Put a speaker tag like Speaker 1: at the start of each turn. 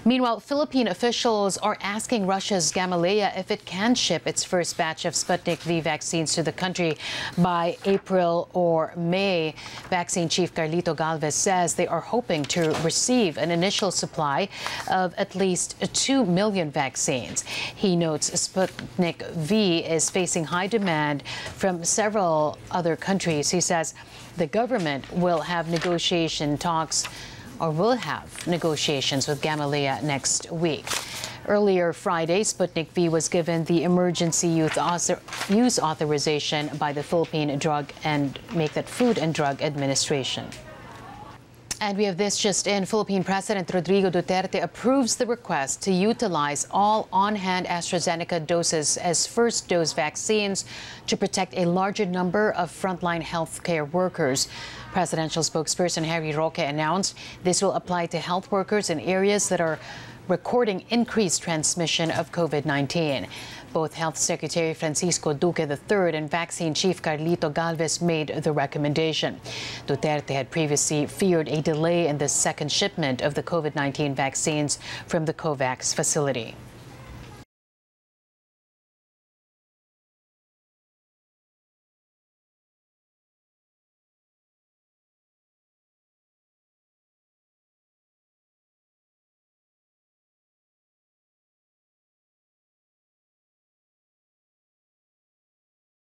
Speaker 1: Meanwhile, Philippine officials are asking Russia's Gamaleya if it can ship its first batch of Sputnik V vaccines to the country by April or May. Vaccine Chief Carlito Galvez says they are hoping to receive an initial supply of at least 2 million vaccines. He notes Sputnik V is facing high demand from several other countries. He says the government will have negotiations with Gamaleya next week. Earlier Friday, Sputnik V was given the emergency use authorization by the Philippine Food and Drug Administration. And we have this just in. Philippine President Rodrigo Duterte approves the request to utilize all on-hand AstraZeneca doses as first-dose vaccines to protect a larger number of frontline healthcare workers. Presidential spokesperson Harry Roque announced this will apply to health workers in areas that are recording increased transmission of COVID-19. Both Health Secretary Francisco Duque III and Vaccine Chief Carlito Galvez made the recommendation. Duterte had previously feared a delay in the second shipment of the COVID-19 vaccines from the COVAX facility.